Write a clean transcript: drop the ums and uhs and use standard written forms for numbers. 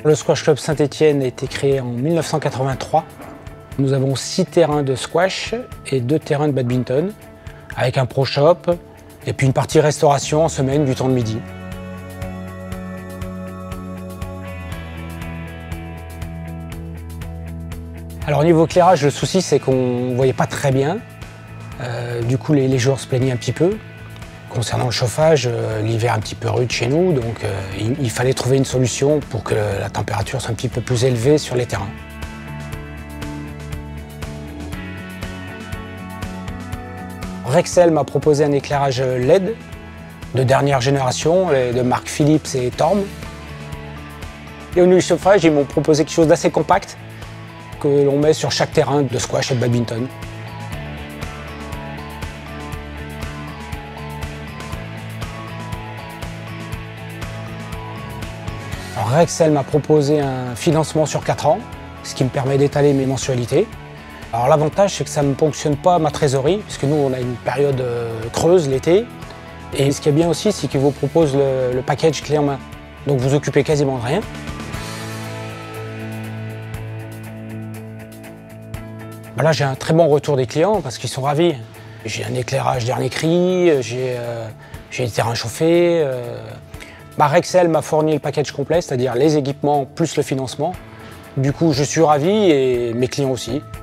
Le Squash Club Saint-Étienne a été créé en 1983. Nous avons 6 terrains de squash et 2 terrains de badminton, avec un pro shop et puis une partie restauration en semaine du temps de midi. Alors au niveau éclairage, le souci c'est qu'on ne voyait pas très bien. Du coup les joueurs se plaignaient un petit peu. Concernant le chauffage, l'hiver un petit peu rude chez nous, donc il fallait trouver une solution pour que la température soit un petit peu plus élevée sur les terrains. Rexel m'a proposé un éclairage LED de dernière génération, de marque Philips et Thorn. Et au niveau du chauffage, ils m'ont proposé quelque chose d'assez compact que l'on met sur chaque terrain de squash et de badminton. Alors Rexel m'a proposé un financement sur 4 ans, ce qui me permet d'étaler mes mensualités. Alors l'avantage, c'est que ça ne ponctionne pas ma trésorerie, puisque nous, on a une période creuse l'été. Et ce qui est bien aussi, c'est qu'ils vous proposent le package clé en main. Donc vous occupez quasiment de rien. Là, j'ai un très bon retour des clients parce qu'ils sont ravis. J'ai un éclairage dernier cri, j'ai des terrains chauffés. Rexel m'a fourni le package complet, c'est-à-dire les équipements plus le financement. Du coup, je suis ravi et mes clients aussi.